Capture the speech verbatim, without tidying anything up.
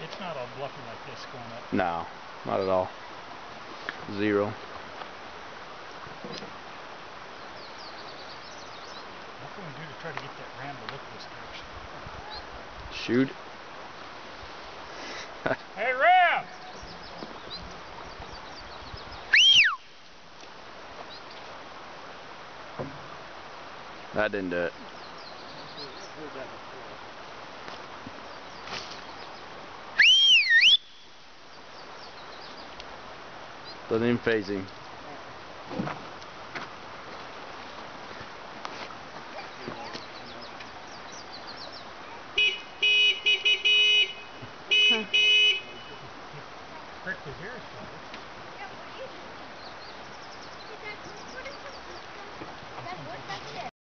It's not all bluffy like this going up. No, not at all. Zero. What can we do to try to get that ram to look this direction? Shoot. Hey, ram! That didn't do it. Doesn't even phase him.